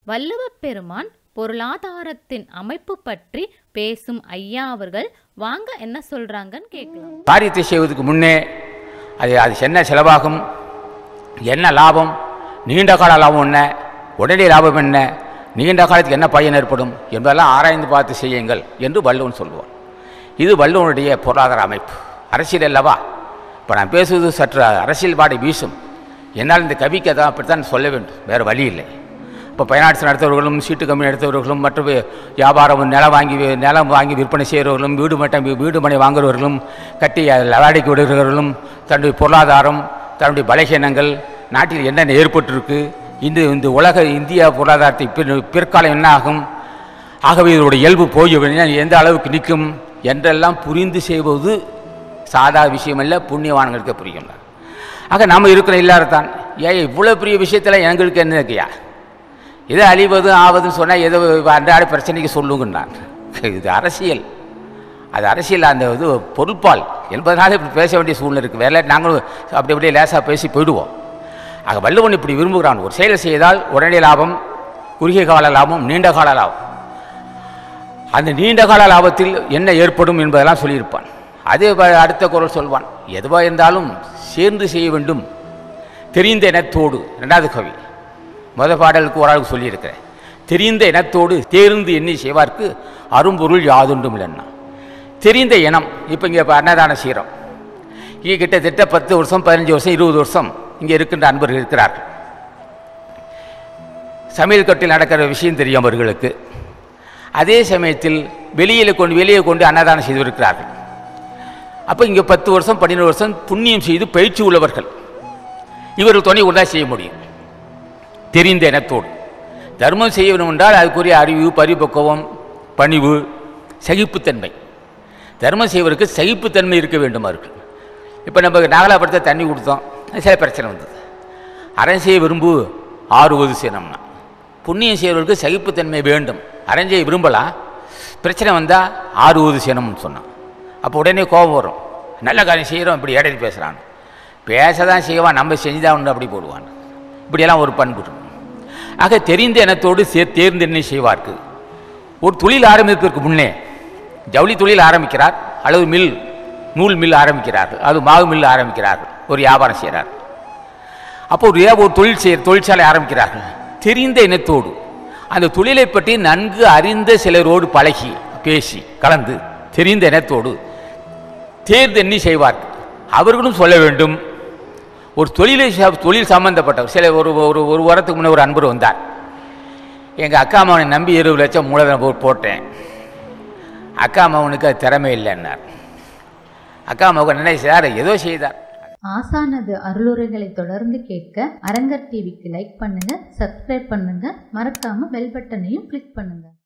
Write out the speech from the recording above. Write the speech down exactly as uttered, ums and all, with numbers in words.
வள்ளுவப்பெருமான் பொருளாதாரத்தின் அமைப்பு பற்றி பேசும் ஐயா அவர்கள் வாங்க என்ன சொல்றாங்கன்னு கேட்கலாம். காரியத்தை செய்வதற்கு முன்னே அது அது என்ன செலவாகும், என்ன லாபம், நீண்ட கால லாபம் என்ன, உடனடி லாபம் என்ன, நீண்ட காலத்துக்கு என்ன பயன் ஏற்படும் என்பதெல்லாம் ஆராய்ந்து பார்த்து செய்யுங்கள் என்று வள்ளுவன் சொல்லுவார். இது வள்ளுவனுடைய பொருளாதார அமைப்பு. அரசியல் அல்லவா, இப்போ நான் பேசுவது சற்று அரசியல் பாடை வீசும். என்னால் இந்த கவிக்கு அதான் அப்படித்தான் சொல்ல வேண்டும், வேறு வழி இல்லை. இப்போ பயனாட்சி நடத்துபவர்களும் சீட்டு கம்பெனி நடத்துபவர்களும் மற்ற வியாபாரம் நிலம் வாங்கி நிலம் வாங்கி விற்பனை செய்கிறவர்களும் வீடு மட்டம் வீடு மனை வாங்குறவர்களும் கட்டி வாடகைக்கு விடுகிறவர்களும் தன்னுடைய பொருளாதாரம் தன்னுடைய பலகீனங்கள் நாட்டில் என்னென்ன ஏற்பட்டிருக்கு, இந்த இந்த உலக இந்தியா பொருளாதாரத்தை பிற்காலம் என்ன ஆகும், ஆகவே இதனுடைய இயல்பு போய் எந்த அளவுக்கு நிற்கும் என்றெல்லாம் புரிந்து செய்வது சாதா விஷயமல்ல, புண்ணியவான்களுக்கு புரியும். ஆக நாம் இருக்கிற இல்லாதான் ஏன் இவ்வளோ பெரிய விஷயத்தில் எங்களுக்கு என்ன இருக்கையா, இதை அழிவது ஆவதுன்னு சொன்னால் ஏதோ அன்றாட பிரச்சனைக்கு சொல்லுங்கன்னான். இது அரசியல், அது அரசியல், அந்த இது பொருட்பால் என்பதனால இப்படி பேச வேண்டிய சூழ்நிலை இருக்குது. வேலை நாங்களும் அப்படி அப்படியே லேசாக பேசி போயிடுவோம். ஆக வள்ளுவன் இப்படி விரும்புகிறான், ஒரு செயலை செய்தால் உடனடி லாபம், குறுகிய கால லாபம், நீண்ட கால லாபம். அந்த நீண்ட கால லாபத்தில் என்ன ஏற்படும் என்பதெல்லாம் சொல்லியிருப்பான். அதே அடுத்த குரல் சொல்வான், எதுவாக இருந்தாலும் சேர்ந்து செய்ய வேண்டும் தெரிந்த இனத்தோடு. ரெண்டாவது கவி முதல் பாடலுக்கு ஒரு ஆளுக்கு சொல்லியிருக்கிறேன். தெரிந்த இனத்தோடு தேர்ந்து எண்ணி செய்வார்க்கு அரும்பொருள் யாதுண்டும் இல்லைன்னா. தெரிந்த இனம், இப்போ இங்கே இப்போ அன்னதானம் செய்கிறோம். இங்கே கிட்டத்தட்ட பத்து வருஷம் பதினஞ்சு வருஷம் இருபது வருஷம் இங்கே இருக்கின்ற அன்பர்கள் இருக்கிறார்கள். சமையல் கட்டில் நடக்கிற விஷயம் தெரியும் அவர்களுக்கு. அதே சமயத்தில் வெளியில் கொண்டு வெளியே கொண்டு அன்னதானம் செய்து இருக்கிறார்கள். அப்போ இங்கே பத்து வருஷம் பன்னிரெண்டு வருஷம் புண்ணியம் செய்து பயிற்சி உள்ளவர்கள் இவர்கள் துணை கொண்டா செய்ய முடியும். தெரிந்த இனத்தோடு தர்மம் செய்ய வேண்டும் என்றால் அதுக்குரிய அறிவு, பரிபக்குவம், பணிவு, சகிப்புத்தன்மை. தர்மம் செய்வதற்கு சகிப்புத்தன்மை இருக்க வேண்டும் அவர்கள். இப்போ நம்ம நாகலாபுரத்தை தண்ணி கொடுத்தோம், சில பிரச்சனை வந்தது. அறம் செய்ய விரும்பு ஆறுவது செய்யணும்னா, புண்ணியம் செய்வதற்கு சகிப்புத்தன்மை வேண்டும். அறஞ்செய்ய விரும்பலாம், பிரச்சனை வந்தால் ஆறுவது செய்யணும்னு சொன்னான். அப்போ உடனே கோபம் வரும், நல்ல காரியம் செய்கிறோம் இப்படி இடையில பேசுகிறான். பேச தான் செய்வான், நம்ம செஞ்சுதான் ஒன்று அப்படி போடுவான். இப்படியெல்லாம் ஒரு பண்பு. ஆக தெரிந்த இனத்தோடு சே தேர்ந்து என்ன செய்வார்க்கு. ஒரு தொழில் ஆரம்பிப்பதற்கு முன்னே ஜவுளி தொழில் ஆரம்பிக்கிறார், அல்லது மில் நூல் மில் ஆரம்பிக்கிறார்கள், அது மாவு மில் ஆரம்பிக்கிறார்கள், ஒரு வியாபாரம் செய்கிறார்கள். அப்போ ஒரு ஒரு தொழில் செய்ய தொழிற்சாலை ஆரம்பிக்கிறார்கள். தெரிந்த இனத்தோடு அந்த தொழிலை பற்றி நன்கு அறிந்த சிலரோடு பழகி பேசி கலந்து தெரிந்த இனத்தோடு தேர்ந்து எண்ணி செய்வார்கள். அவர்களும் சொல்ல வேண்டும். ஒரு தொழிலை தொழில் சம்பந்தப்பட்டவர் சில ஒரு ஒரு ஒரு வாரத்துக்கு முன்னே ஒரு அன்பர் வந்தார். எங்கள் அக்கா அம்மாவனை நம்பி இருபது லட்சம் மூலதனம் போட்டேன், அக்கா அம்மாவனுக்கு அது திறமை இல்லைன்னார். அக்கா அம்மாவுக்கு என்ன செய்தார், ஏதோ செய்தார். ஆசானது அருளுரைகளை தொடர்ந்து கேட்க அரங்கர் டிவிக்கு லைக் பண்ணுங்க, சப்ஸ்கிரைப் பண்ணுங்க, மறக்காம பெல் பட்டனையும் கிளிக் பண்ணுங்க.